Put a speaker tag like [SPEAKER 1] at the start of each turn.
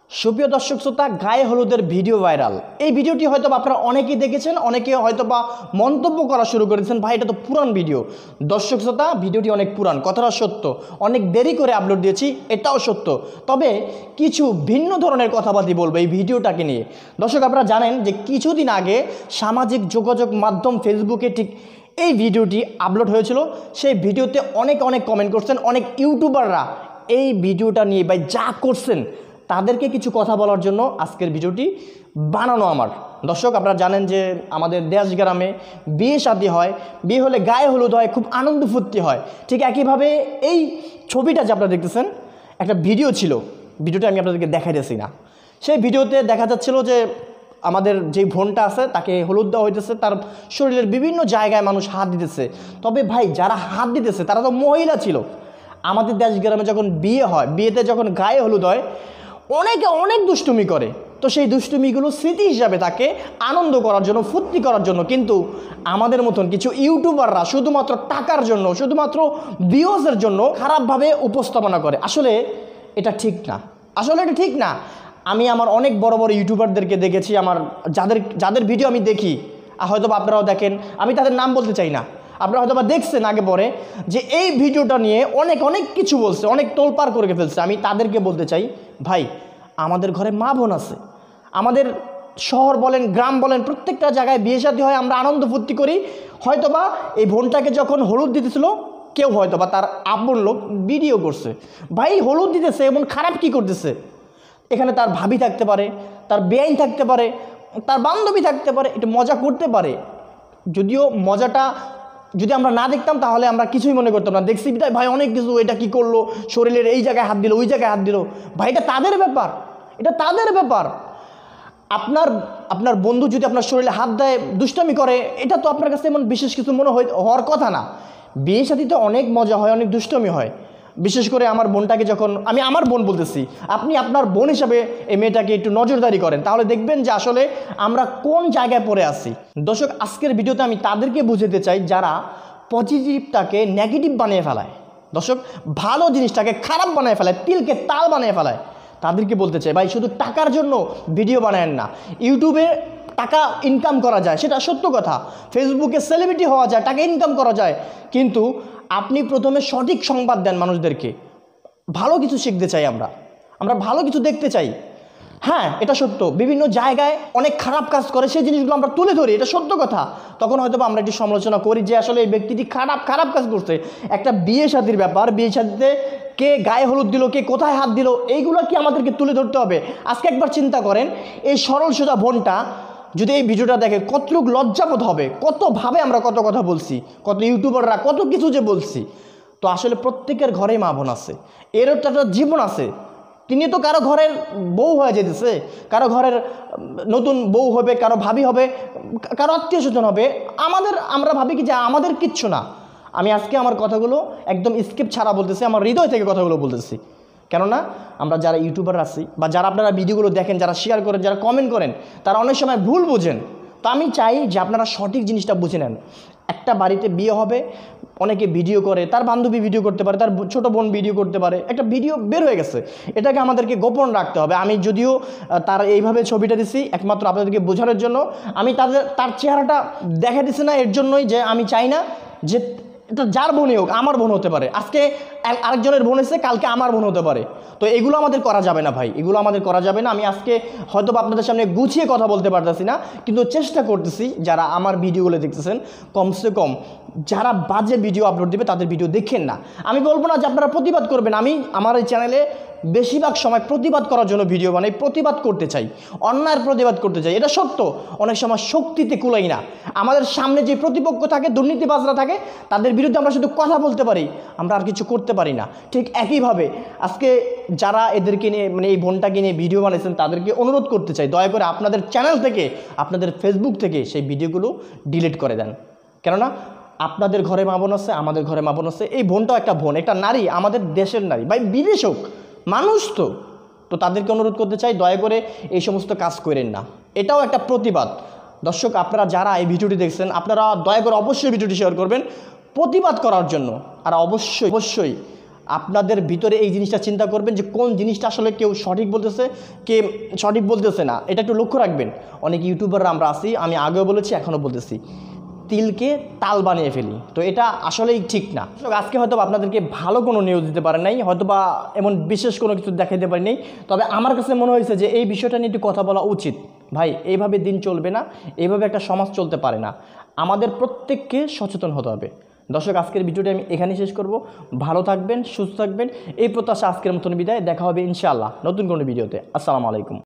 [SPEAKER 1] সুপ্রিয় দর্শক শ্রোতা, গায়ে হলুদের ভিডিও ভাইরাল। এই ভিডিওটি হয়তো আপনারা অনেকেই দেখেছেন, অনেকে হয়তো বা মন্তব্য করা শুরু করেছেন, ভাই এটা তো পুরান ভিডিও। দর্শক শ্রোতা, ভিডিওটি অনেক পুরান, কথাটা সত্য, অনেক দেরি করে আপলোড দিয়েছি, এটাও সত্য। তবে কিছু ভিন্ন ধরনের কথাবার্তা বলবো এই ভিডিওটাকে নিয়ে। দর্শক, আপনারা জানেন যে কিছুদিন আগে সামাজিক যোগাযোগ মাধ্যম ফেসবুকে ঠিক এই ভিডিওটি আপলোড হয়েছিল। সেই ভিডিওতে অনেক কমেন্ট করছেন, অনেক ইউটিউবাররা এই ভিডিওটা নিয়ে ভাই যা করছেন তাদেরকে কিছু কথা বলার জন্য আজকের ভিডিওটি বানানো আমার। দর্শক, আপনারা জানেন যে আমাদের দেশ গ্রামে বিয়ে শাদী হয়, বিয়ে হলে গায়ে হলুদ হয়, খুব আনন্দ ফুর্তি হয়। ঠিক একইভাবে এই ছবিটা যে আপনারা দেখতেছেন একটা ভিডিও ছিল, ভিডিওটা আমি আপনাদেরকে দেখাইতেছি না। সেই ভিডিওতে দেখা যাচ্ছিল যে আমাদের যেই বোনটা আছে তাকে হলুদ দেওয়া হইতেছে, তার শরীরের বিভিন্ন জায়গায় মানুষ হাত দিতেছে। তবে ভাই, যারা হাত দিতেছে তারা তো মহিলা ছিল। আমাদের দেশ গ্রামে যখন বিয়ে হয়, বিয়েতে যখন গায়ে হলুদ হয়, অনেকে অনেক দুষ্টুমি করে। তো সেই দুষ্টুমিগুলো স্মৃতি হিসাবে তাকে আনন্দ করার জন্য, ফুর্তি করার জন্য। কিন্তু আমাদের মতন কিছু ইউটিউবাররা শুধুমাত্র টাকার জন্য, শুধুমাত্র ভিউজের জন্য খারাপভাবে উপস্থাপনা করে। আসলে এটা ঠিক না, আসলে এটা ঠিক না। আমি আমার অনেক বড় বড় ইউটিউবারদেরকে দেখেছি, আমার যাদের ভিডিও আমি দেখি, হয়তো আপনারাও দেখেন, আমি তাদের নাম বলতে চাই না, আপনারা হয়তো বা দেখছেন আগে পরে যে এই ভিডিওটা নিয়ে অনেক কিছু বলছে, অনেক তোলপাড় করে ফেলছে। আমি তাদেরকে বলতে চাই, ভাই আমাদের ঘরে মা বোন আছে, আমাদের শহর বলেন গ্রাম বলেন প্রত্যেকটা জায়গায় বিয়ে শাদী হয়, আমরা আনন্দ ফুর্তি করি। হয়তোবা এই বোনটাকে যখন হলুদ দিতেছিল কেউ হয়তোবা তার আপন লোক ভিডিও করছে, ভাই হলুদ দিতেছে এমন খারাপ কি করতেছে? এখানে তার ভাবি থাকতে পারে, তার বেআইন থাকতে পারে, তার বান্ধবী থাকতে পারে, এটা মজা করতে পারে। যদিও মজাটা যদি আমরা না দেখতাম তাহলে আমরা কিছুই মনে করতাম না। দেখছি বিদায় ভাই অনেক কিছু, এটা কি করলো, শরীরের এই জায়গায় হাত দিল, ওই জায়গায় হাত দিল। ভাই এটা তাদের ব্যাপার, এটা তাদের ব্যাপার। আপনার বন্ধু যদি আপনার শরীরে হাত দেয়, দুষ্টামি করে, এটা তো আপনার কাছে এমন বিশেষ কিছু মনে হওয়ার কথা না। বিয়ে শাদীতে অনেক মজা হয়, অনেক দুষ্টমি হয়। বিশেষ করে আমার বোনটাকে যখন আমি আমার বোন বলতেছি, আপনি আপনার বোন হিসাবে এই মেয়েটাকে একটু নজরদারি করেন, তাহলে দেখবেন যে আসলে আমরা কোন জায়গায় পড়ে আছি। দর্শক, আজকের ভিডিওতে আমি তাদেরকে বুঝাতে চাই যারা পজিটিভটাকে নেগেটিভ বানিয়ে ফেলায়। দর্শক, ভালো জিনিসটাকে খারাপ বানিয়ে ফেলায়, তিলকে তাল বানিয়ে ফেলায়। তাদেরকে বলতে চাই, ভাই শুধু টাকার জন্য ভিডিও বানায়েন না। ইউটিউবে টাকা ইনকাম করা যায়, সেটা সত্য কথা। ফেসবুকে সেলিব্রিটি হওয়া যায়, টাকা ইনকাম করা যায়। কিন্তু আপনি প্রথমে সঠিক সংবাদ দেন মানুষদেরকে। ভালো কিছু শিখতে চাই আমরা ভালো কিছু দেখতে চাই। হ্যাঁ, এটা সত্য, বিভিন্ন জায়গায় অনেক খারাপ কাজ করে, সেই জিনিসগুলো আমরা তুলে ধরি, এটা সত্য কথা। তখন হয়তো আমরা একটু সমালোচনা করি যে আসলে এই ব্যক্তিটি খারাপ কাজ করছে। একটা বিয়ে শাদীর ব্যাপার, বিয়ে শাদীতে কে গায়ে হলুদ দিল, কে কোথায় হাত দিল, এইগুলো কি আমাদেরকে তুলে ধরতে হবে? আজকে একবার চিন্তা করেন, এই সরল সোজা বোনটা যদি এই ভিডিওটা দেখে কতটুক লজ্জাবোধ হবে, কতভাবে আমরা কত কথা বলছি, কত ইউটিউবাররা কত কিছু যে বলছি। তো আসলে প্রত্যেকের ঘরেই মা বোন আছে, এরও তো একটা জীবন আছে। তিনি তো কারো ঘরের বউ হয়ে যেতেছে, কারো ঘরের নতুন বউ হবে, কারো ভাবি হবে, কারো আত্মীয় স্বজন হবে। আমরা ভাবি কি যে আমাদের কিচ্ছু না। আমি আজকে আমার কথাগুলো একদম স্কিপ ছাড়া বলতেছি, আমার হৃদয় থেকে কথাগুলো বলতেছি। কেননা আমরা যারা ইউটিউবার আছি বা যারা আপনারা ভিডিওগুলো দেখেন, যারা শেয়ার করেন, যারা কমেন্ট করেন, তারা অনেক সময় ভুল বোঝেন। তো আমি চাই যে আপনারা সঠিক জিনিসটা বুঝে নেন। একটা বাড়িতে বিয়ে হবে, অনেকে ভিডিও করে, তার বান্ধবী ভিডিও করতে পারে, তার ছোট বোন ভিডিও করতে পারে, একটা ভিডিও বের হয়ে গেছে, এটাকে আমাদেরকে গোপন রাখতে হবে। আমি যদিও তার এইভাবে ছবিটা দিছি একমাত্র আপনাদেরকে বোঝানোর জন্য, আমি তার চেহারাটা দেখা দিছি না এর জন্যই যে আমি চাই না যে এটা যার বোনই হোক, আমার বোন হতে পারে, আজকে আরেকজনের বোন এসে কালকে আমার বোন হতে পারে। তো এগুলো আমাদের করা যাবে না ভাই, এগুলো আমাদের করা যাবে না। আমি আজকে হয়তো আপনাদের সামনে গুছিয়ে কথা বলতে পারতেছি না, কিন্তু চেষ্টা করতেছি যারা আমার ভিডিওগুলো দেখতেছেন, কমসে কম যারা বাজে ভিডিও আপলোড দেবে তাদের ভিডিও দেখেন না। আমি বলবো না যে আপনারা প্রতিবাদ করবেন, আমি আমার এই চ্যানেলে বেশিরভাগ সময় প্রতিবাদ করার জন্য ভিডিও বানাই, প্রতিবাদ করতে চাই, অন্যায়ের প্রতিবাদ করতে চাই, এটা সত্য। অনেক সময় শক্তিতে কুলাই না, আমাদের সামনে যে প্রতিপক্ষ থাকে, দুর্নীতিবাজরা থাকে, তাদের বিরুদ্ধে আমরা শুধু কথা বলতে পারি, আমরা আর কিছু করতে পারি না। ঠিক একইভাবে আজকে যারা এদেরকে নিয়ে এই বোনটাকে নিয়ে ভিডিও বানিয়েছেন তাদেরকে অনুরোধ করতে চাই, দয়া করে আপনাদের চ্যানেল থেকে, আপনাদের ফেসবুক থেকে সেই ভিডিওগুলো ডিলিট করে দেন। কেননা আপনাদের ঘরে মা বোন আছে, আমাদের ঘরে মা বোন আছে, এই বোনটাও একটা বোন, একটা নারী, আমাদের দেশের নারী, ভাই বিদেশ হোক, মানুষ তো তাদেরকে অনুরোধ করতে চাই, দয়া করে এই সমস্ত কাজ করেন না। এটাও একটা প্রতিবাদ। দর্শক, আপনারা যারা এই ভিডিওটি দেখছেন, আপনারা দয়া করে অবশ্যই ভিডিওটি শেয়ার করবেন প্রতিবাদ করার জন্য। আর অবশ্যই আপনাদের ভিতরে এই জিনিসটা চিন্তা করবেন যে কোন জিনিসটা আসলে কেউ সঠিক বলতেছে, কে সঠিক বলতেছে না, এটা একটু লক্ষ্য রাখবেন। অনেক ইউটিউবাররা আমরা আছি, আমি আগেও বলেছি এখনও বলতেছি, তিলকে তাল বানিয়ে ফেলি, তো এটা আসলেই ঠিক না। আজকে হয়তো আপনাদেরকে ভালো কোনো নিউজ দিতে পারে নাই, হয়তো বা এমন বিশেষ কোনো কিছু দেখাইতে পারি নাই, তবে আমার কাছে মনে হয়েছে যে এই বিষয়টা নিয়ে একটু কথা বলা উচিত। ভাই এইভাবে দিন চলবে না, এইভাবে একটা সমাজ চলতে পারে না, আমাদের প্রত্যেককে সচেতন হতে হবে। দর্শক, আজকের ভিডিওটি আমি এখানেই শেষ করব। ভালো থাকবেন, সুস্থ থাকবেন, এই প্রত্যাশা আজকের মতন বিদায়। দেখা হবে ইনশাআল্লাহ নতুন কোনো ভিডিওতে। আসসালামু আলাইকুম।